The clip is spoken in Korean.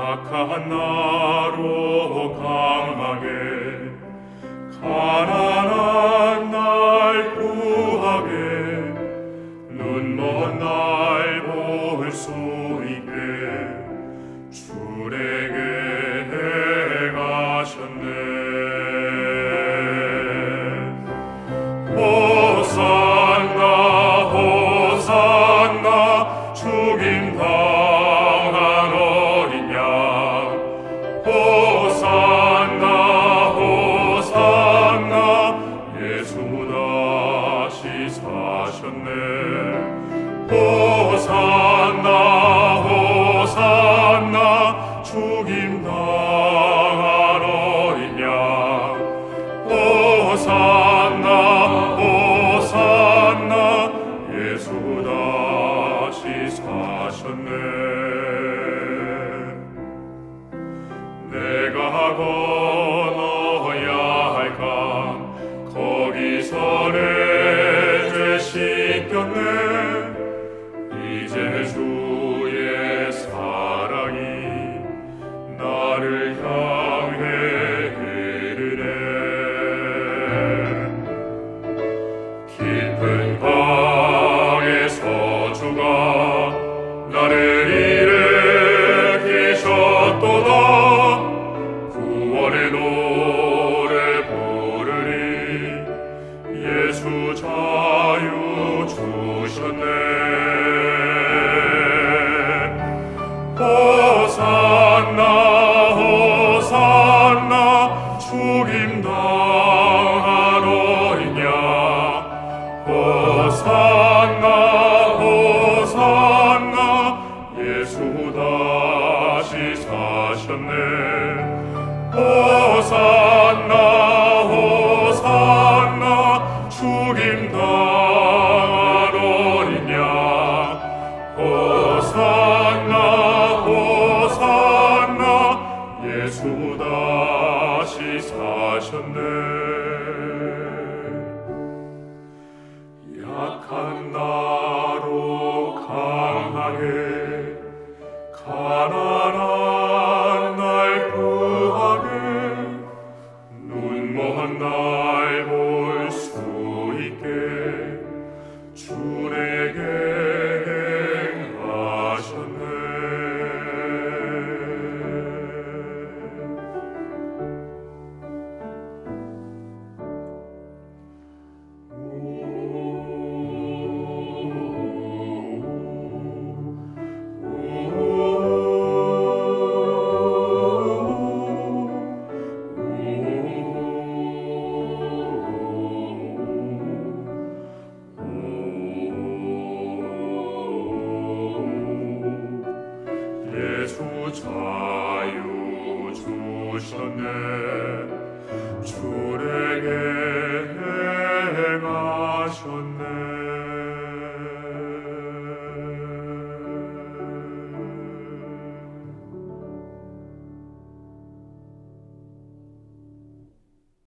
약한 나로 강하게 가난한 날 구하게 눈먼 날 볼 수 있게 주에게 가셨네. 호산나 호산나 죽임 당한 어린 양 호산나 호산나 예수 다시 사셨네. 호산나 호산나 죽임 당한 어린 양 호산나 호산나 예수 다시 사셨네. 내가 건너야 할 강 거기서 내 죄 씻겼네. 이제 주의 사랑이 나를 향해 흐르네. 깊은 강에서 주가 나를 일으키셨도다. 구원의 노래 부르리 예수 자유 주셨네. 호산나 호산나 죽임 당한 어린 양 호산나 호산나 예수 다시 사셨네. 호산나 호산나 죽임 당한 어린 양 호산나 호산나 예수 다시 사셨네. 약한 나로 강하게 가난한 날 구하게 눈먼 날 볼 수 있게 주에게 행하셨네. 예수 자유 주셨네. 주에게